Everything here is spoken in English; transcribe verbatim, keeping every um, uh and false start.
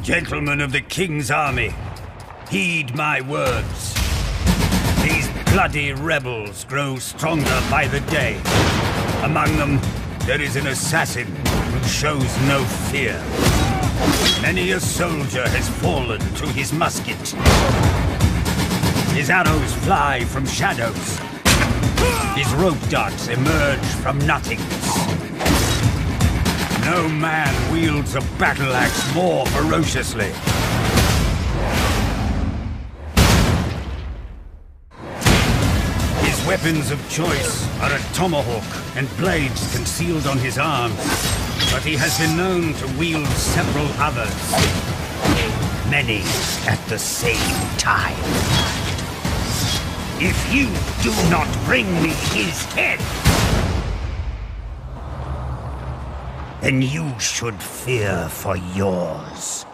Gentlemen of the King's army, heed my words. These bloody rebels grow stronger by the day. Among them, there is an assassin who shows no fear. Many a soldier has fallen to his musket. His arrows fly from shadows. His rope darts emerge from nothingness. No man wields a battle axe more ferociously. His weapons of choice are a tomahawk and blades concealed on his arms, but he has been known to wield several others. Many at the same time. If you do not bring me his head, then you should fear for yours.